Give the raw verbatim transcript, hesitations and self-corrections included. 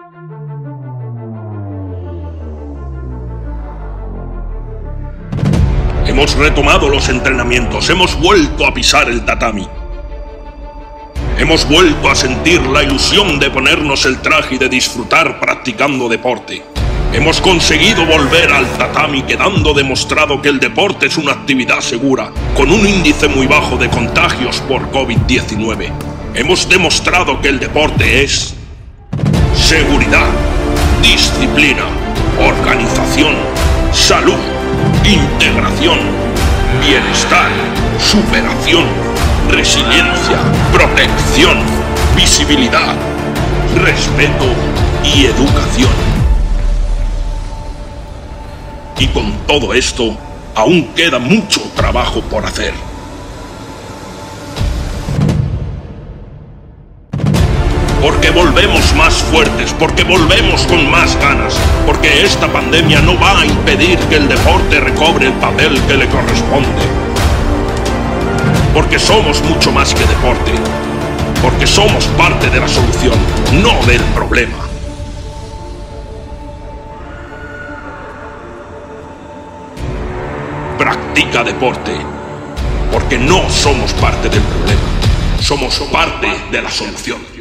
Hemos retomado los entrenamientos, hemos vuelto a pisar el tatami. Hemos vuelto a sentir la ilusión de ponernos el traje y de disfrutar practicando deporte. Hemos conseguido volver al tatami, quedando demostrado que el deporte es una actividad segura, con un índice muy bajo de contagios por COVID diecinueve. Hemos demostrado que el deporte es seguridad, disciplina, organización, salud, integración, bienestar, superación, resiliencia, protección, visibilidad, respeto y educación. Y con todo esto, aún queda mucho trabajo por hacer. Porque volvemos más fuertes, porque volvemos con más ganas, porque esta pandemia no va a impedir que el deporte recobre el papel que le corresponde. Porque somos mucho más que deporte, porque somos parte de la solución, no del problema. Practica deporte, porque no somos parte del problema, somos parte de la solución.